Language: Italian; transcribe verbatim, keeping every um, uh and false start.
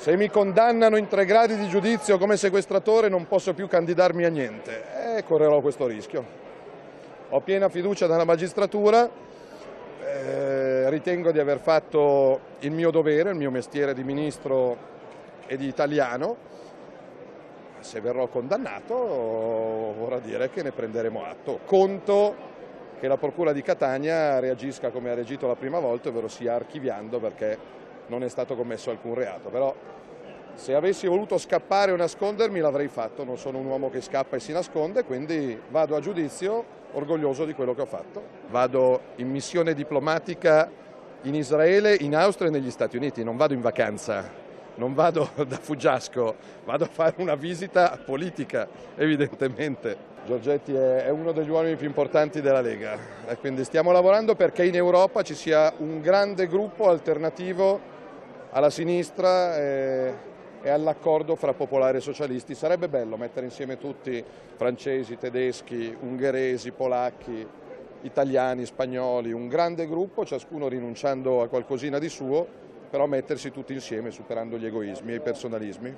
Se mi condannano in tre gradi di giudizio come sequestratore non posso più candidarmi a niente e correrò questo rischio. Ho piena fiducia nella magistratura, eh, ritengo di aver fatto il mio dovere, il mio mestiere di ministro e di italiano. Se verrò condannato vorrà dire che ne prenderemo atto. Conto che la Procura di Catania reagisca come ha reagito la prima volta, ovvero sia archiviando perché non è stato commesso alcun reato. Però se avessi voluto scappare o nascondermi l'avrei fatto, non sono un uomo che scappa e si nasconde, quindi vado a giudizio orgoglioso di quello che ho fatto. Vado in missione diplomatica in Israele, in Austria e negli Stati Uniti, non vado in vacanza. Non vado da fuggiasco, vado a fare una visita politica, evidentemente. Giorgetti è uno degli uomini più importanti della Lega e quindi stiamo lavorando perché in Europa ci sia un grande gruppo alternativo alla sinistra e, e all'accordo fra popolari e socialisti. Sarebbe bello mettere insieme tutti, francesi, tedeschi, ungheresi, polacchi, italiani, spagnoli, un grande gruppo, ciascuno rinunciando a qualcosina di suo, però mettersi tutti insieme superando gli egoismi e i personalismi.